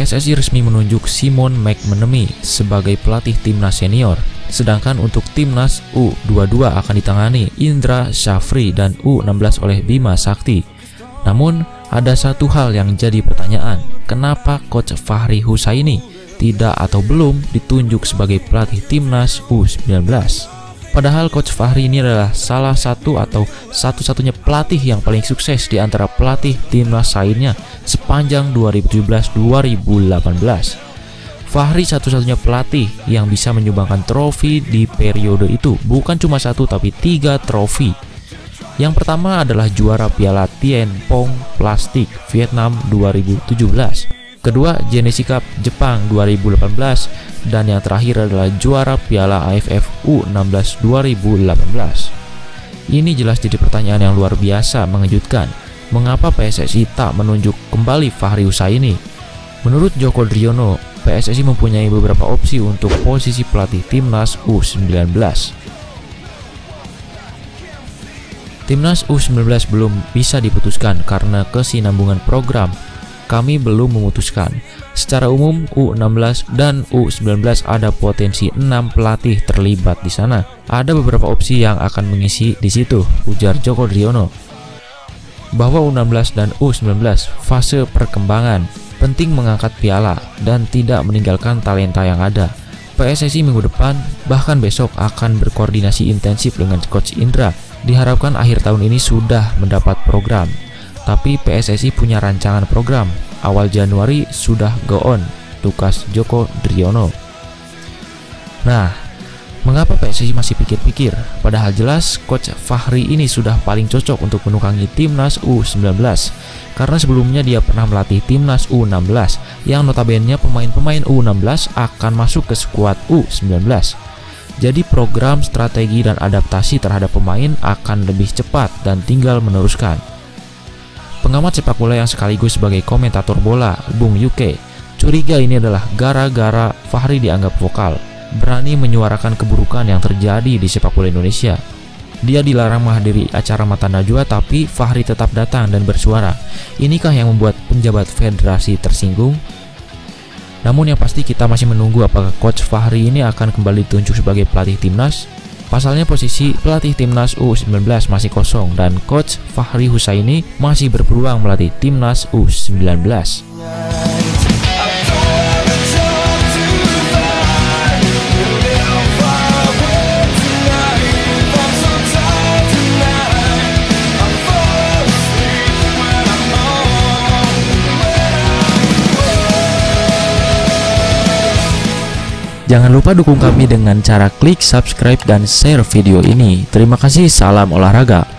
PSSI resmi menunjuk Simon McManamy sebagai pelatih timnas senior. Sedangkan untuk timnas U22 akan ditangani Indra Syafri dan U16 oleh Bima Sakti. Namun, ada satu hal yang jadi pertanyaan, kenapa Coach Fahri Husaini tidak atau belum ditunjuk sebagai pelatih timnas U19? Padahal Coach Fahri ini adalah salah satu atau satu-satunya pelatih yang paling sukses di antara pelatih timnas lainnya sepanjang 2017-2018. Fahri satu-satunya pelatih yang bisa menyumbangkan trofi di periode itu, bukan cuma satu tapi 3 trofi. Yang pertama adalah juara Piala Tien Pong Plastik Vietnam 2017. Kedua, Genesis Cup Jepang 2018, dan yang terakhir adalah juara Piala AFF U16 2018. Ini jelas jadi pertanyaan yang luar biasa mengejutkan. Mengapa PSSI tak menunjuk kembali Fahri Husaini? Menurut Joko Driono, PSSI mempunyai beberapa opsi untuk posisi pelatih timnas U19. Timnas U19 belum bisa diputuskan karena kesinambungan program. Kami belum memutuskan. Secara umum U16 dan U19 ada potensi 6 pelatih terlibat di sana. Ada beberapa opsi yang akan mengisi di situ, ujar Joko Driono. Bahwa U16 dan U19 fase perkembangan, penting mengangkat piala dan tidak meninggalkan talenta yang ada. PSSI minggu depan bahkan besok akan berkoordinasi intensif dengan Coach Indra. Diharapkan akhir tahun ini sudah mendapat program. Tapi PSSI punya rancangan program. Awal Januari sudah go on, tukas Joko Driono. Nah, mengapa PSSI masih pikir-pikir? Padahal jelas Coach Fahri ini sudah paling cocok untuk menukangi timnas U19. Karena sebelumnya dia pernah melatih timnas U16, yang notabene pemain-pemain U16 akan masuk ke skuad U19. Jadi program, strategi, dan adaptasi terhadap pemain akan lebih cepat dan tinggal meneruskan. Pengamat sepak bola yang sekaligus sebagai komentator bola, Bung Yuke, curiga ini adalah gara-gara Fahri dianggap vokal, berani menyuarakan keburukan yang terjadi di sepak bola Indonesia. Dia dilarang menghadiri acara Mata Najwa, tapi Fahri tetap datang dan bersuara. Inikah yang membuat penjabat federasi tersinggung? Namun yang pasti kita masih menunggu apakah Coach Fahri ini akan kembali ditunjuk sebagai pelatih timnas. Pasalnya posisi pelatih timnas U19 masih kosong dan Coach Fahri Husaini masih berpeluang melatih timnas U19. Jangan lupa dukung kami dengan cara klik subscribe dan share video ini. Terima kasih, salam olahraga.